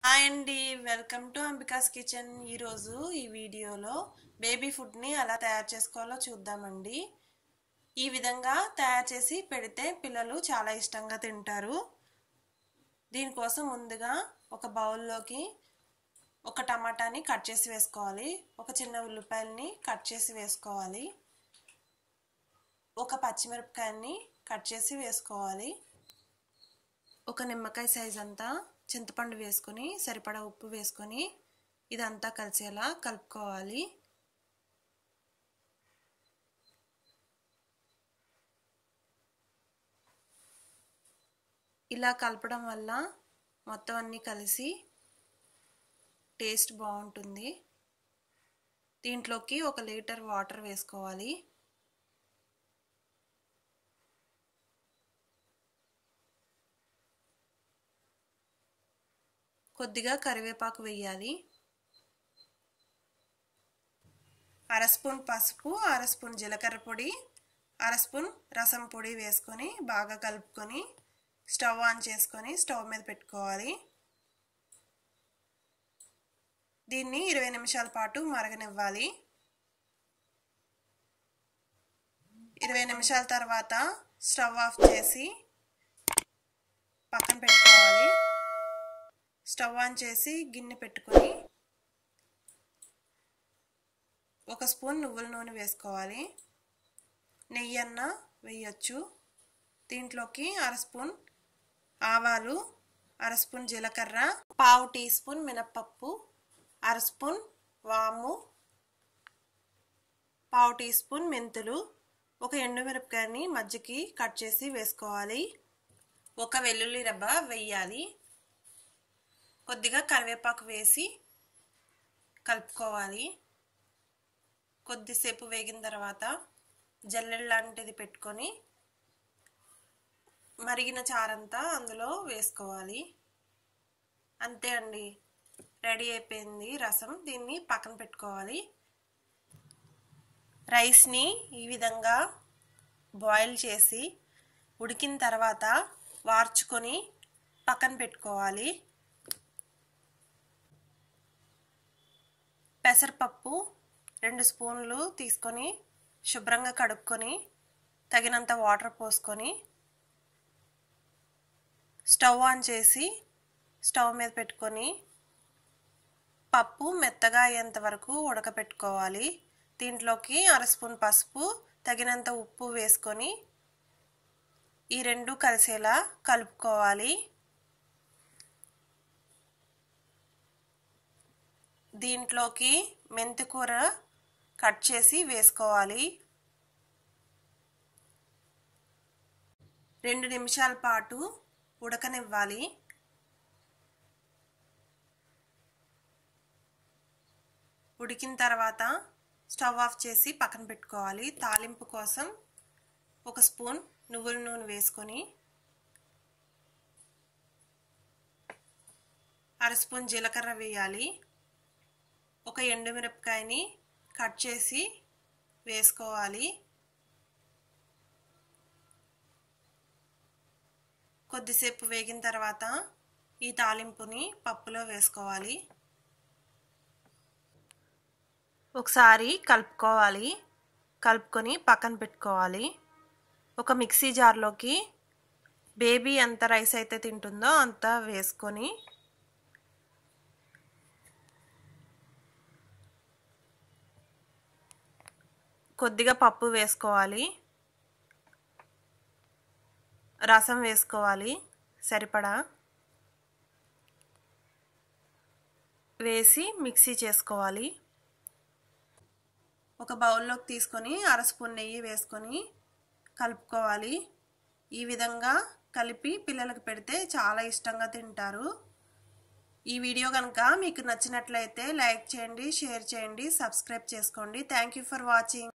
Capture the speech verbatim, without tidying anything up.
Hi అండి, welcome to Ambika's kitchen. ఈరోజు ఈ వీడియోలో బేబీ ఫుడ్ని ఎలా తయారు చేసుకోవాలో చూద్దామండి. ఈ విధంగా తయారు చేసి పెడితే పిల్లలు చాలా ఇష్టంగా తింటారు. దీనికోసం ముందుగా ఒక బౌల్లోకి ఒక టమాటాని కట్ చేసి వేసుకోవాలి, ఒక చిన్న ఉల్లిపాయలని కట్ చేసి వేసుకోవాలి, ఒక పచ్చిమిరపకాయని కట్ చేసి వేసుకోవాలి, ఒక నిమ్మకాయ సైజ్ అంతా చింతపండు వేసుకొని సరిపడా ఉప్పు వేసుకొని ఇదంతా కలిసేలా కలుపుకోవాలి. ఇలా కలపడం వల్ల మొత్తం అన్నీ కలిసి టేస్ట్ బాగుంటుంది. దీంట్లోకి ఒక లీటర్ వాటర్ వేసుకోవాలి. కొద్దిగా కరివేపాకు వేయాలి. అర స్పూన్ పసుపు, అర స్పూన్ జీలకర్ర పొడి, అర స్పూన్ రసం పొడి వేసుకొని బాగా కలుపుకొని స్టవ్ ఆన్ చేసుకొని స్టవ్ మీద పెట్టుకోవాలి. దీన్ని ఇరవై నిమిషాల పాటు మరగనివ్వాలి. ఇరవై నిమిషాల తర్వాత స్టవ్ ఆఫ్ చేసి పక్కన పెట్టుకోవాలి. స్టవ్ ఆన్ చేసి గిన్నె పెట్టుకొని ఒక స్పూన్ నువ్వుల నూనె వేసుకోవాలి. నెయ్యి అన్న వేయచ్చు. దీంట్లోకి అర స్పూన్ ఆవాలు, అర స్పూన్ జీలకర్ర, పావు టీ స్పూన్ మినప్పప్పు, అర స్పూన్ వాము, పావు టీ స్పూన్ మెంతులు, ఒక ఎండుమిరపకాయని మధ్యకి కట్ చేసి వేసుకోవాలి. ఒక వెల్లుల్లి రెబ్బ వేయాలి. కొద్దిగా కరివేపాకు వేసి కలుపుకోవాలి. కొద్దిసేపు వేగిన తర్వాత జల్లెడ లాంటిది పెట్టుకొని మరిగిన చారంతా అందులో వేసుకోవాలి. అంతే అండి, రెడీ అయిపోయింది రసం. దీన్ని పక్కన పెట్టుకోవాలి. రైస్ని ఈ విధంగా బాయిల్ చేసి ఉడికిన తర్వాత వార్చుకొని పక్కన పెట్టుకోవాలి. పెసరపప్పు రెండు స్పూన్లు తీసుకొని శుభ్రంగా కడుక్కొని తగినంత వాటర్ పోసుకొని స్టవ్ ఆన్ చేసి స్టవ్ మీద పెట్టుకొని పప్పు మెత్తగా అయ్యేంత వరకు ఉడకపెట్టుకోవాలి. దీంట్లోకి అర స్పూన్ పసుపు, తగినంత ఉప్పు వేసుకొని ఈ రెండు కలిసేలా కలుపుకోవాలి. దీంట్లోకి మెంతికూర కట్ చేసి వేసుకోవాలి. రెండు నిమిషాల పాటు ఉడకనివ్వాలి. ఉడికిన తర్వాత స్టవ్ ఆఫ్ చేసి పక్కన పెట్టుకోవాలి. తాలింపు కోసం ఒక స్పూన్ నువ్వుల నూనె వేసుకొని అర స్పూన్ జీలకర్ర వేయాలి. ఒక ఎండుమిరపకాయని కట్ చేసి వేసుకోవాలి. కొద్దిసేపు వేగిన తర్వాత ఈ తాలింపుని పప్పులో వేసుకోవాలి. ఒకసారి కలుపుకోవాలి. కలుపుకొని పక్కన పెట్టుకోవాలి. ఒక మిక్సీ జార్లోకి బేబీ ఎంత రైస్ అయితే తింటుందో అంత వేసుకొని కొద్దిగా పప్పు వేసుకోవాలి. రసం వేసుకోవాలి సరిపడా. వేసి మిక్సీ చేసుకోవాలి. ఒక బౌల్లోకి తీసుకొని అర స్పూన్ నెయ్యి వేసుకొని కలుపుకోవాలి. ఈ విధంగా కలిపి పిల్లలకు పెడితే చాలా ఇష్టంగా తింటారు. ఈ వీడియో కనుక మీకు నచ్చినట్లయితే లైక్ చేయండి, షేర్ చేయండి, సబ్స్క్రైబ్ చేసుకోండి. Thank you for watching.